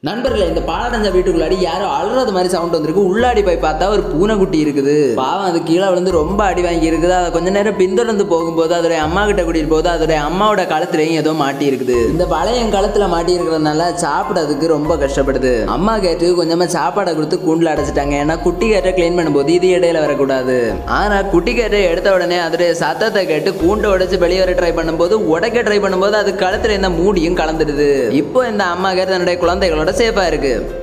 நண்பர்களே, இந்த பாலடைஞ்ச வீட்டுக்குள்ளாடி யாரோ அழுறது மாதிரி சவுண்ட் வந்திருக்கு. உள்ளாடி போய் பார்த்தா ஒரு பூனைக்குட்டி இருக்குது. பாவம், அது கீழே விழுந்து ரொம்ப அடி வாங்கி இருக்குது. அதை கொஞ்ச நேரம் பின்தொடர்ந்து போகும்போது அதோடைய அம்மா கிட்ட கூட்டிட்டு போகுது. அதோடைய அம்மாவோட கழுத்துலையும் ஏதோ மாட்டி இருக்குது. இந்த பழைய கழுத்துல மாட்டி இருக்கிறதுனால சாப்பிடறதுக்கு ரொம்ப கஷ்டப்படுது. அம்மா கேட்டு கொஞ்சமா சாப்பாடை கொடுத்து கூண்டுல அடைச்சிட்டாங்க. ஏன்னா குட்டி கேட்டை கிளீன் பண்ணும்போது இது இடையில வரக்கூடாது. ஆனா குட்டி கேட்டை எடுத்த உடனே அதோடைய சத்தத்தை கேட்டு கூண்டை உடைச்சு வெளியே வர ட்ரை பண்ணும்போது உடைக்க ட்ரை பண்ணும்போது அது கழுத்துல இந்த மூடியும் கலந்துடுது. இப்போ இந்த அம்மா கேட்டு தன்னுடைய குழந்தைகளோட சேஃபா இருக்கு.